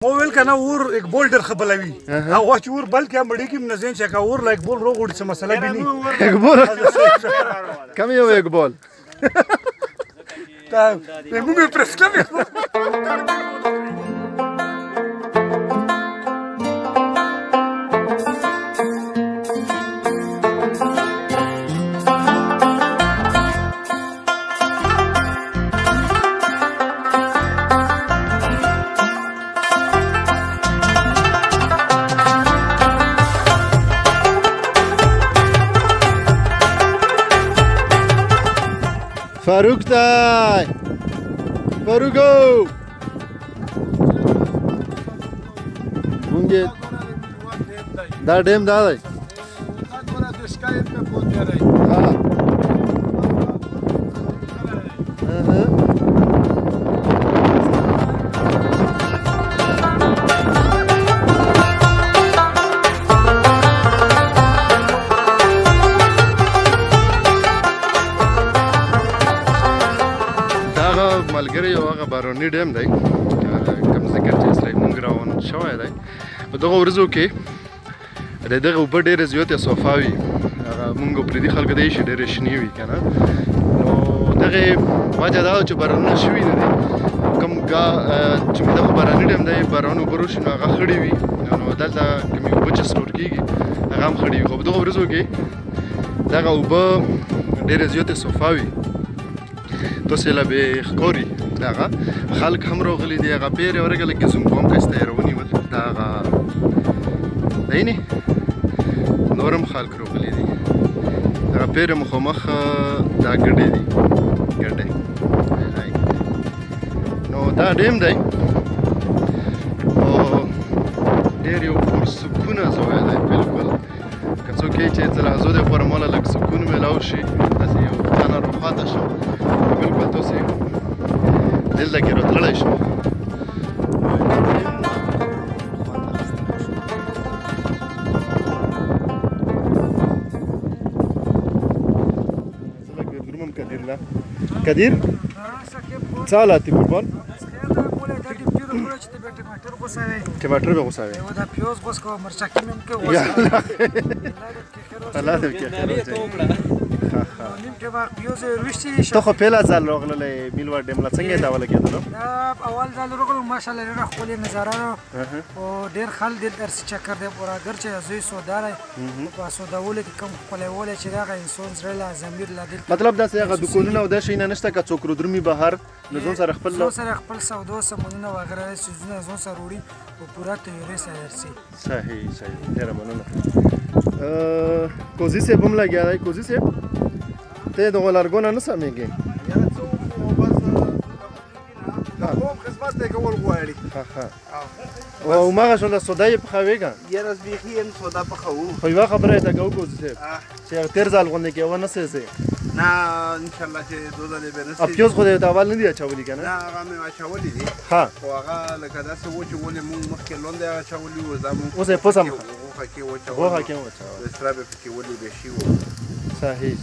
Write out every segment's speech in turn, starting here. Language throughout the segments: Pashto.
مو ویل کنه اور اقبال ډېر ښه بلوي هغه چې اور بل کې مړی کې منځین چې کا اور لا اقبال روغ وړي څه مسله بینی اقبال کم یو اقبال تا موږ پرس کړو فاروق دای فاروقو مونږ دا ډیم دا دی ملګری یو هغه باروني ډیم دی کوم ذکر چې اسلام مونږ راون شوی دی په دغه ورځو کې د دغه اوبه ډېرې زیاتې صفا وي هغه مونږ پردي خلکو دی چې ډېرې شنې وي که نه نو دغې وجه دا ده چې بارانونه شوي نه دي کوم چې دغه باراني ډیم دی باران اوبه راشي نو هغه خړې وي نو دلته کومې اوبه چې سټور کېږي هغه هم خړې وي خو په دغه ورځو کې دغه اوبه ډېرې زیاتې صفا وي تاسې له بې ښکاري دغه خلک هم راغلي دي هغه پیرې ورګه لکه زومبو هم ښایسته یې راونیول د هغه دی نه نور هم خلک راغلي دي هغه پیرې مخامخ دا ګډې دي ګډې نو دا ډیم دی او ډېر یو پرسکونه ځای دی بلکل که څوک یې چې تلحظو دپاره ماله لږ سکون میلاو شي داسې یو خانه راخواته شو بلکل تاسې دلته کې راتللی شو کدیر څه حالات دي فوټبال ټماټر به غوساوي دا پیاز غوس کو مرچکی مم کې الله دې کې خیر نیم کې واق پیاز روشتي ته خو پیلا ځل راغله میلوا ډیم لا څنګه دا ولا کېدل اول ځل راغلم ماشاءالله ډېر خپل نظاره او ډېر خل دې درس چکر دې پورا ګرچه زوی سودار په سوداول کې کم خپل ولې چې دا انسان سره لازم دې مطلب دا څنګه د کولونه او د شینه نشته که څوک درمي بهر نظم سره خپل سودو سمونه وغیرہ سيزونه زون سره وړي او پورا تیوري سره سي صحیح ډېر مننه کوزي سه بم لګیا دی کوزي سه ته د غلارګونه نه سمېږي خدمت دی کول غواړي او ماغه شو له سودای په خويګا یاره زبېخي ان سودا په خو خو یو خبره ته کو کوزي سه چې تیر ځل غونډه کې و نه سه نه ان شاء الله چې دوه ځلې به نه سي پیوز خو دې اول نه دی اچولې کنه نه هغه مې اچولې دي ها خو هغه لکه داسې و چې ولې مونږ مخکې لوندې اچولې و زموږ اوس یې پوسم غوښه کې وچولې غوښه کې وچولې سره به پکې ولې به شي و صحیح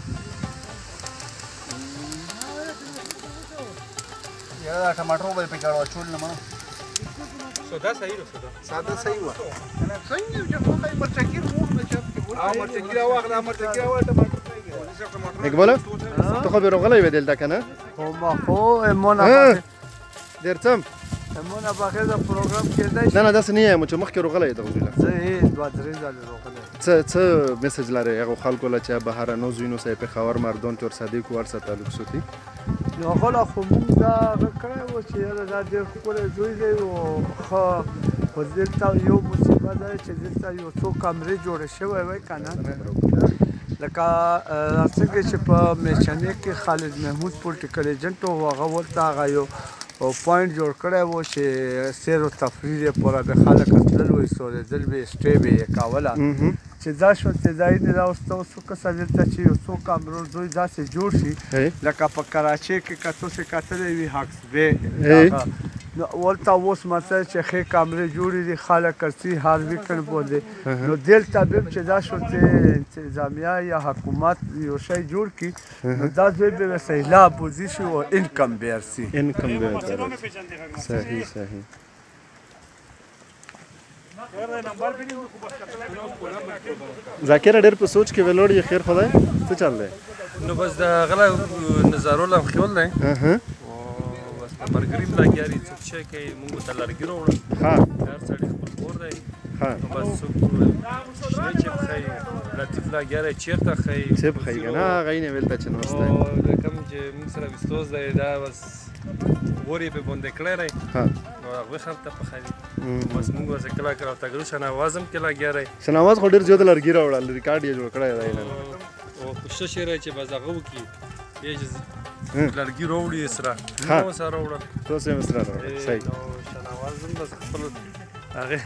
یاره ټماټر به پکې اچول نه منو سودا صحیح ساده صحیح و څنګه چې خو مرچکی وو نه چې مرچکی راوغلا مرچکی راوړ ټماټر اقبال تو خو به راغلی وې دلته کنه خو مونه درتم مونه باخه دا پروګرام کېدای نه داس نه یم چې مخکې راغلی دا ویل زه یې دوه درې ځله راغلی څه میسج لري هغه خلکو له چې بهر نو زینو سه په خبر مردون تر صدیق ورسره تعلق سوتی نو غلا خو موږ دا کړی و چې دا ډېر ښکلی زوی دی او ښه خو دلته یو مصیبت دی چې دلته یو څو کمرې جوړې شوی وی که نه لکه څنګه چې په میچنې کې خالد محمود پولیټیکل ایجنټ و هغه ورته هغه یو پوینټ جوړ کړی و چې سیر و تفریح لپاره به خلک تلل و ایستورېدل به یې سټې به یې کوله چې دا شو چې ځای دی دا اوس ته څو کسه دلته چې یو څو کامرو زوی داسې جوړ شي لکه په کراچۍ کې که تاسې کتلی وي هکس بې ولته اوس مثلا چې ښې کامرې جوړې دي خلک ارڅي هر ویکنډ باندې نو دلته به چې دا شو چې انتظامیه یا حکومت یو شی جوړ کړي نو دا دوی به سیلاب وځي شي او انکم به ارڅي انکم به صحیح ذاکره ډېر په سوچ کې ولاړ یې خیر خدای څه چل دی نو بس د غلا نظارو لا خیول دی او بس په برګریم لاګیاري څه شي کوي موږ ته لرګي وروړو ها هر سړی خپل کور دی ها نو بس څوک چې خی لطیف لاګیاري چیرته خی څه په خی کنه غینه ولته چې نوسته او د کوم چې موږ سره وستوز دی دا بس ورې په باندې کړی ها نو هغه خلک په خی بس موږ وسه کلا کړو تاګرو شنه आवाज هم کې لاګیاري شناواز خو ډېر زیات لرګي راوړل ریکارډ یې جوړ کړی دی او کوشش یې راځي چې بس هغه وکړي لرګي راوړي سره نو سره راوړل تاسو یې سره راوړل صحیح نو شناواز هم بس خپل هغه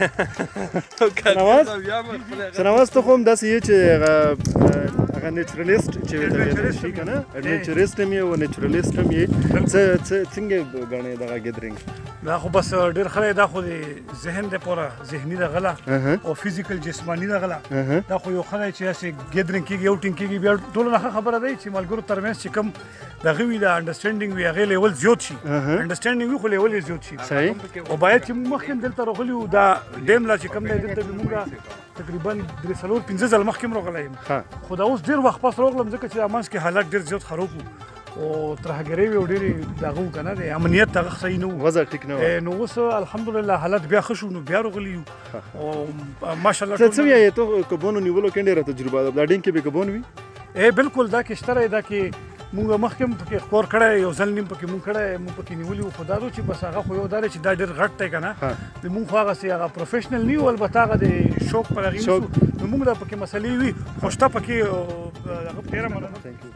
شناواز ته خو هم داسې یې چې هغه نیچرلیست چې ویل شي که نه ایډونچریست هم یې او نیچرلیست هم یې څنګه ګڼې دغه ګیدرینګ دا خو بس ډېر ښه دی دا خو د ذهن دپاره ذهني د غله او فزیکل جسماني د غله دا خو یو ښه دی چې داسې ګیدرینګ کېږي اوټینګ کېږي بیا ټولو نه ښه خبره دی چې ملګرو ترمنځ چې کوم دغه وي د انډرسټینډینګ وي هغې لیول زیات شي انډرسټینډینګ وي خو لیول یې زیات شي او باید چې موږ مخکې هم دلته راغلي وو دا ډیم لا چې کوم دی دلته به موږ تقریبا 3-4-5 ځل مخکې هم راغلی یم خو دا اوس ډېر وخت پس راغلم ځکه چې دا منځ کې حالات ډېر زیات خراب وو او ترهګرۍ وې او ډېرې دغه وو که نه دی امنیت دغه صحیح نه وو وضع ټیک نه وه نو اوس الحمدلله حالت بیا ښه شو نو بیا راغلي یو او ماشاءالله څه وایې ته کبانو نیولو کې ډېره تجربه ده دا ډینګ کې به کبان وي بالکل دا کې شته دا کې مونږ مخکې هم پکې خپور کړی یو ځل نیم پکې مونږ کړی مونږ پکې نیولي وو خو دا چې بس هغه خو یو دا دی چې دا ډېر غټ دی که نه مونږ خو هغسې هغه پروفیشنل نه یو البته هغه د شوق پر هغې نو مونږ دا پکې مسلې وي خو شته پکې هغه ډېره مننه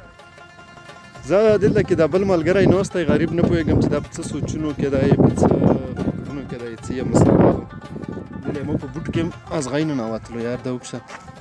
زه دلته کې دا بل ملګری ناست دی غریب نه پوهېږم چې دا په څه سوچونو کې دی په څه فکرونو کې دی څه یې مسله دلته مو په بوټ کې هم ازغی ننوتلو یار دا وکشه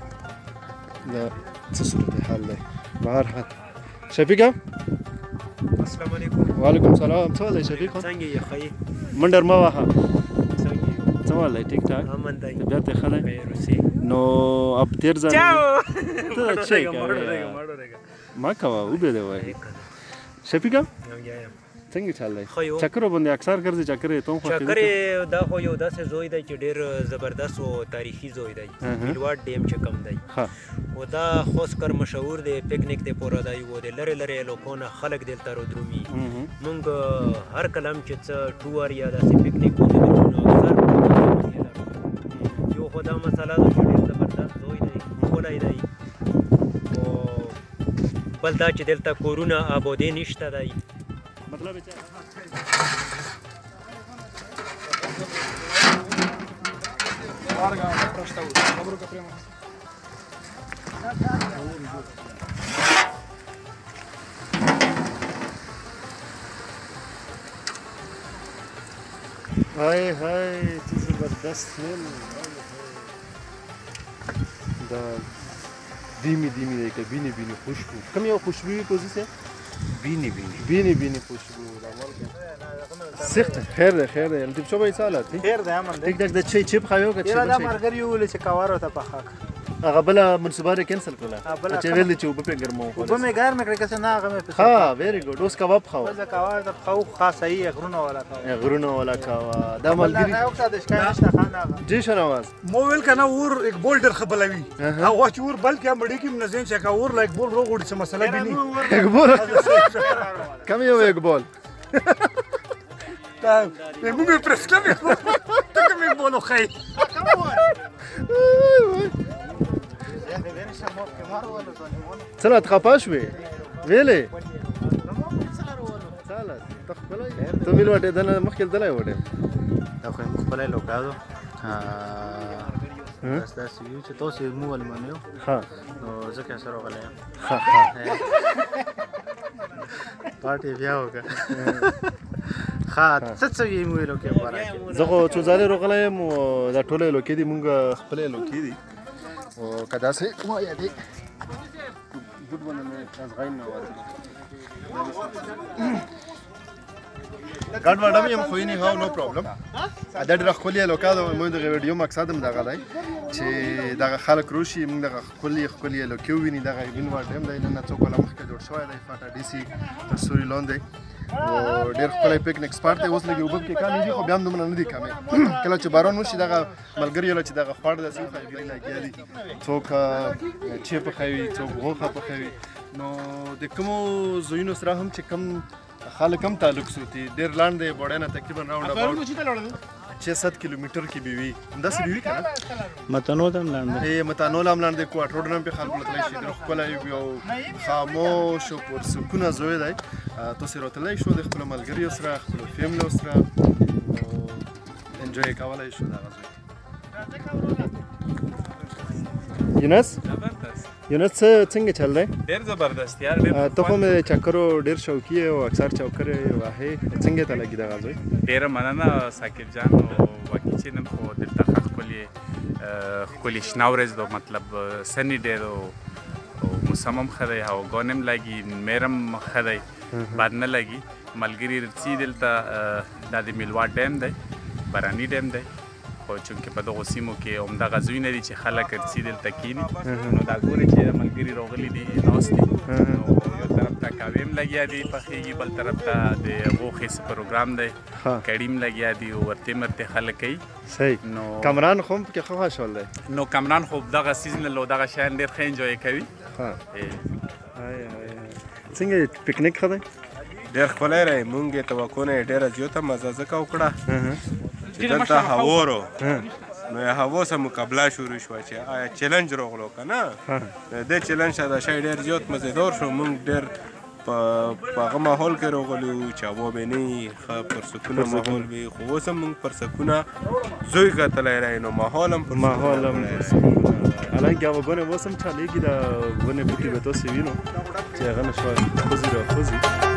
دا څه صورتحال دی بهر حال شفیقه السلام علیکم وعلیکم السلام څه حال دی شفیقه څنګه یې ښه یې منډر مه وهه څنګه یې څه حال دی ټیک ټاک امن دی طبیعت یې ښه دی روسي نو اب تیر ځل ته څه کوې ما کوه وبې دی وایي شفیقه څنګه چل دی چکرو باندې اکثر ګرځي چکرې ته هم خوښ چکرې دا خو یو داسې زوی دی چې ډېر زبردست او تاریخي زوی دی میلواټ ډیم چې کم دی او دا خاص کر مشهور دی پکنیک دپاره دی او د لرې لرې علاقو نه خلک دلته رادرومي موږ هر کلم چې څه ټور یا داسې پکنیکونه دي نو اکثر یو خو دا مسله ده چې ډېر زبردست زوی دی ښکلی دی او بل دا چې دلته کورونه آبادي نشته دی مطلب هاي هاي څه زبردست سمیل دا دھیمی دھیمی دی که بینی بینی خوشبو کم یو خوشبوی پوزیسه بینی بینی بینی بینی خوشبو سخت خیر ده خیر ده لطیف شو به سالات خیر ده امن ده ټیک ټاک د چي په خایو کې یره دا مرګري ول چې کاوارو ته پخا هغه بل منصوبه کینسل کړه چې ویل چې وب په ګرمو وب مې ګرم کړ کسه نه هغه مې ها ویری ګډ اوس کباب خاو دا کاوار د خو خاصه یې غرونه ولا کاوه غرونه ولا کاوه دا ملګری دا یو څه د شکایت نشته خانه جی شنواز مو ویل کنه اور ایک بولډر خبلوي او چې اور بلکې مړی کې نزین چې کا اور لایک بول روغړي څه مسله بینی ایک بول کم یو ایک بول تا موږ پرسکلم ته کوم بولو خی څنګه تخپاش وی ویلې سالات تخپلای ته مل وټه دنه مخکې دلای وټه دا خو خپلای لوکادو بس دا سیو چې تاسو مو ول منو ها نو ځکه سره غلې ها پارټي بیا وکړه ها څه یې مو له کې وره زه خو څو ځله راغلم دا ټوله لوکې دي مونږ خپل لوکې دي او کدا سه وای دی ګډ باندې ازغاین نه وته ګډ وډم یم خو نه هاو نو پرابلم دا ډېر خولي لوکادو مونږ د ویډیو مقصد هم دغه دی چې دغه خلک روشي مونږ دغه خولي لوکې ویني دغه وین وټ هم دی نه څوک ولا مخکې جوړ شوی دی فاټا ډي سي تر سوري لاندې او ډېر ښکلی پکنیک سپاټ دی. اوس لږې اوبه پکې کمې دي خو بیا هم دومره نه دي کمې. کله چې باران وشي دغه ملګري له چې دغه خواړه داسې وخوري ګرې لګیا دي. څوک چې پخوي څوک غوښه پخوي. نو د کومو ځایونو سره هم چې کوم خلک هم تعلق ساتي ډېر لاندې دی بوډۍ نه تقریبا راوند اباوټ 6-7 کیلومتر کې به وي همداسې به وي که نه متانول هم لاندې متانول هم لاندې کوټ روډ نه هم پرې خلکو له تللی شي ډېر ښکلی یو خاموش او پرسکونه ځای دی. تاسې راتللی شو د خپلو ملګریو سره خپلو فیملیو سره انجوی یې کولی شو دغه ځای. یونس څنګه چل دی؟ ډېر زبردست یار. ته خو مې د چکرو ډېر شوقي یې او اکثر چوکرې وهې څنګه ته لګي دغه ځای؟ ډېره مننه ساقب جان. او واقعي چې نن خو دلته ښه ښکلې شنه ورځ ده مطلب سني ډېر او موسم هم ښه دی هواګان هم لګي میر هم ښه دی باد نه لګي. ملګري رڅي دلته دا د میلوا ډیم دی باراني ډیم دی خو چونکې په دغو سیمو کې همدغه ځایونه دي چې خلک رڅي دلته کیني. نو دا ګورې چې ملګري راغلي دي ناست دي. نو یو طرف ته کاوې هم لګیا دي پخېږي بل طرف ته د غوښې څه پروګرام دی کړي هم لګیا دي او ورتې مرتې خلک کوي. صحیح. نو کمران خو هم پکې ښه خوشحال دی. نو کمران خو دغه سیزنل او دغه شیان ډېر ښه انجوی کوي. څنګه پکنیک ښه دی؟ ډېر ښکلی دی. مونږ یې توقع نه یې ډېره زیاته مزه ځکه وکړه چې دلته هوارو نو یې هوا سره مقابله شروع شوه چې آیا چلنج راغلو که نه. دې چلنج سره دا شی ډېر زیات مزېدار شو. مونږ ډېر په هغه ماحول کې راغلي وو چې هوا به نه وي ښه پرسکونه ماحول وي خو اوس هم مونږ پرسکونه زوی کتلی دی نو ماحول هم حالانکې هواګانې اوس هم چالېږي د ونې بوټي به تاسې وینو چې هغه نه شوی خوځي راخوځي.